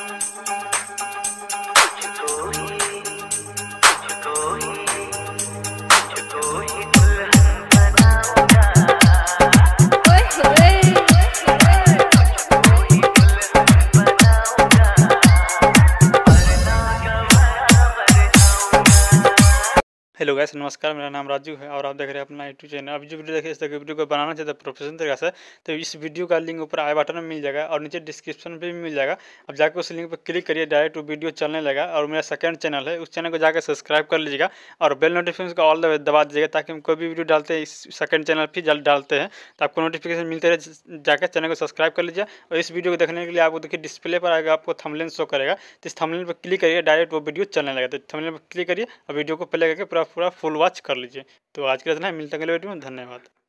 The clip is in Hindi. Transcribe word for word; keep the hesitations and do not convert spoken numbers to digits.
हेलो गाइस, नमस्कार। मेरा नाम राजू है और आप देख रहे हैं अपना यूट्यूब चैनल। अभी जो वीडियो देखिए, इस तरह की वीडियो को बनाना चाहते हैं प्रोफेशनल तरीके से, तो इस वीडियो का लिंक ऊपर आई बटन में मिल जाएगा और नीचे डिस्क्रिप्शन पे भी मिल जाएगा। अब जाकर उस लिंक पर क्लिक करिए, डायरेक्ट वो वीडियो चलने लगा। और मेरा सेकंड चैनल है, उस चैनल को जाकर सब्सक्राइब कर लीजिएगा और बेल नोटिफिकेशन का ऑल दबा दीजिएगा, ताकि हम कोई भी वीडियो डालते हैं इस सेकंड चैनल पर जल्द डालते हैं तो आपको नोटिफिकेशन मिलते रहे। जाकर चैनल को सब्सक्राइब कर लीजिए। और इस वीडियो को देखने के लिए आपको देखिए डिस्प्ले पर आएगा, आपको थंबनेल शो करेगा, तो इस थंबनेल पर क्लिक करिए, डायरेक्ट वो वीडियो चलने लगा। तो थंबनेल पर क्लिक करिए और वीडियो को प्ले करके पूरा पूरा फुल वॉच कर लीजिए। तो आज के लिए इतना ही, मिलते हैं अगले वीडियो में। धन्यवाद।